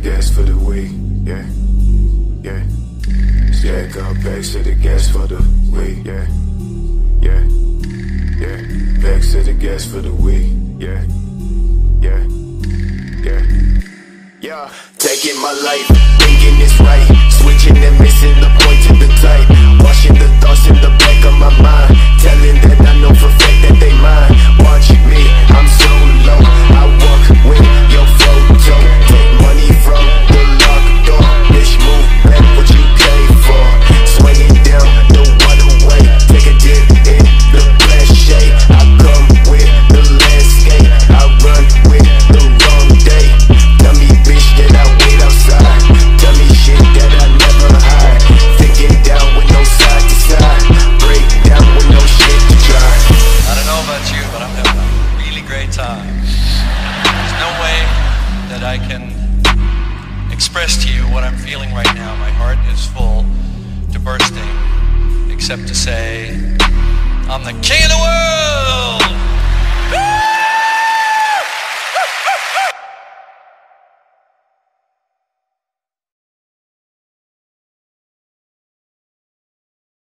gas for the week, yeah, yeah. Stack up bags to the gas for the week, yeah, yeah, yeah. Bags to the gas for the week, yeah, yeah, yeah. Yeah, taking my life, thinking it's right, switching and missing the point to the tight, washing the thoughts in the back of my mind, telling that I know for a fact that they mine. Watch me, I'm so low, I walk with your photo, take money from the locked door, bitch move back what you came for, swinging down the waterway, take a dip in the flash shade, I come with the landscape, I run with the wrong day, tell me bitch that I wait outside, tell me shit that I never hide, thinking down with no side to side, break down with no shit to try. I don't know about you, but I'm having a really great time. There's no way that I can express to you what I'm feeling right now. My heart is full to bursting, except to say, I'm the king of the world!